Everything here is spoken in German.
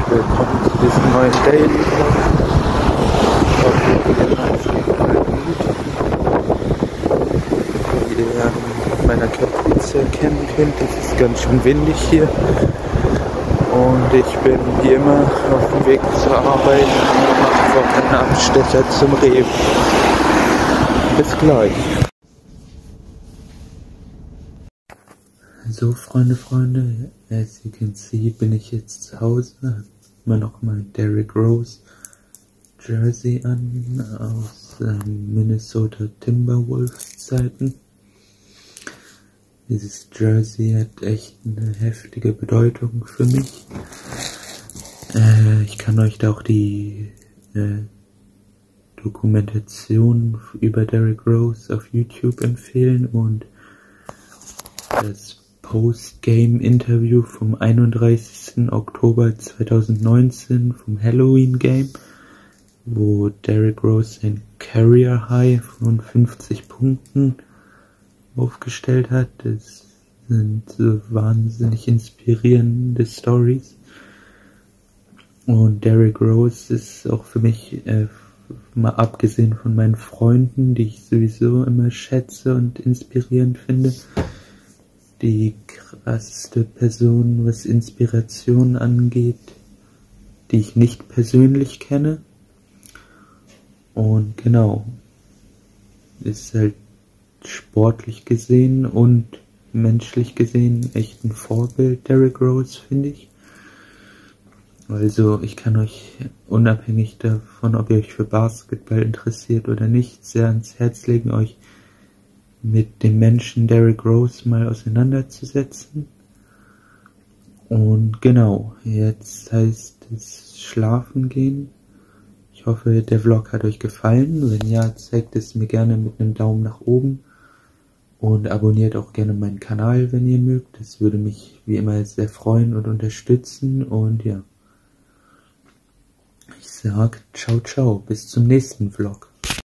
Willkommen zu diesem neuen Daily Vlog. Ich hoffe, es geht allen gut. Wie ihr an meiner Kapuze erkennen könnt, es ist ganz schön windig hier. Und ich bin wie immer auf dem Weg zur Arbeit und mache vor einen Abstecher zum Rewe. Bis gleich. So, Freunde, as you can see, bin ich jetzt zu Hause, habe immer noch mein Derrick Rose Jersey an, aus Minnesota Timberwolves Zeiten. Dieses Jersey hat echt eine heftige Bedeutung für mich. Ich kann euch da auch die Dokumentation über Derrick Rose auf YouTube empfehlen und das Post-Game-Interview vom 31. Oktober 2019 vom Halloween-Game, wo Derrick Rose sein Career-High von 50 Punkten aufgestellt hat. Das sind so wahnsinnig inspirierende Stories. Und Derrick Rose ist auch für mich, mal abgesehen von meinen Freunden, die ich sowieso immer schätze und inspirierend finde, die krasseste Person, was Inspiration angeht, die ich nicht persönlich kenne. Und genau, ist halt sportlich gesehen und menschlich gesehen echt ein Vorbild, Derrick Rose, finde ich. Also ich kann euch, unabhängig davon, ob ihr euch für Basketball interessiert oder nicht, sehr ans Herz legen, euch mit dem Menschen Derrick Rose mal auseinanderzusetzen. Und genau, jetzt heißt es schlafen gehen. Ich hoffe, der Vlog hat euch gefallen. Wenn ja, zeigt es mir gerne mit einem Daumen nach oben. Und abonniert auch gerne meinen Kanal, wenn ihr mögt. Das würde mich wie immer sehr freuen und unterstützen. Und ja, ich sag ciao, ciao, bis zum nächsten Vlog.